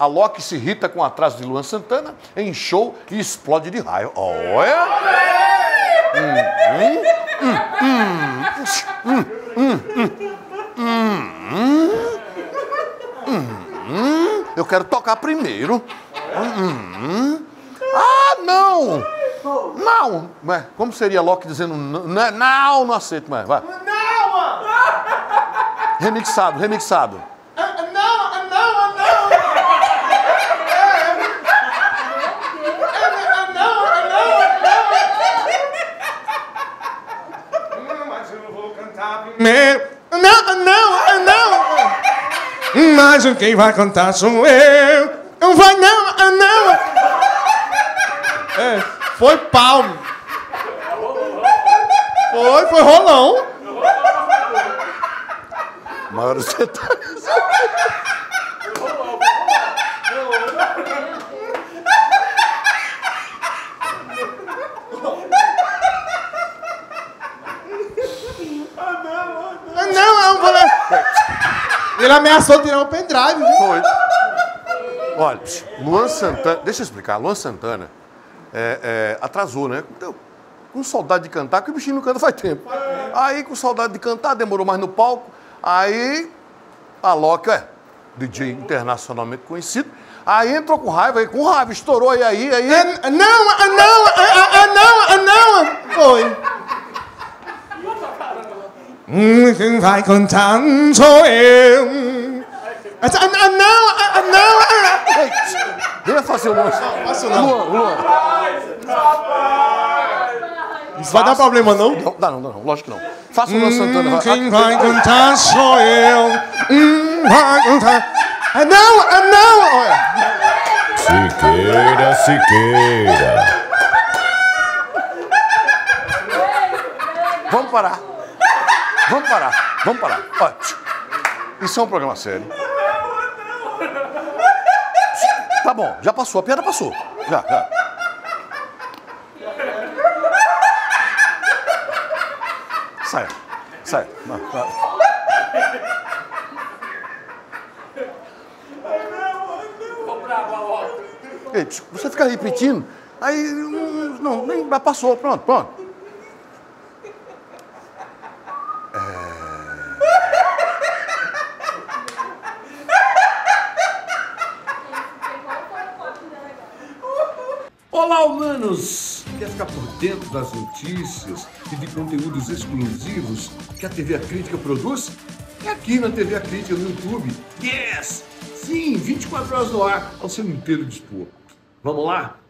A Loki se irrita com o atraso de Luan Santana em show e explode de raiva. Olha! Eu quero tocar primeiro. Ah, não! Não! Mas como seria Loki dizendo não? Não, não aceito mais. Vai. Não! Remixado, remixado. Mas eu vou cantar primeiro. Não! Mas quem vai cantar sou eu. Não vai não! É, foi palmo. Foi rolão. Maior você tá... Ele ameaçou tirar o pendrive, viu? Foi. Olha, Luan Santana... Deixa eu explicar. Luan Santana atrasou, né? Com saudade de cantar, porque o bichinho não canta faz tempo. Aí, com saudade de cantar, demorou mais no palco. Aí, a Loki, DJ internacionalmente conhecido. Aí entrou com raiva, estourou aí. Não! Foi. Quem vai cantar sou eu. Não! Venha fazer o Luan. Faço não. Luan. Isso vai dar problema, não? Não, lógico que não. Faça o Luan Santana. Quem vai cantar sou eu. Vai cantar. Não! Olha. Siqueira. Vamos parar. Olha, isso é um programa sério. Tá bom, já passou, a piada passou. Já. Sai. Não. Ei, você fica repetindo, aí não, nem passou, pronto. Olá, humanos! Quer ficar por dentro das notícias e de conteúdos exclusivos que a TV A Crítica produz? É aqui na TV A Crítica no YouTube. Yes! Sim, 24 horas no ar, ao seu inteiro dispor. Vamos lá?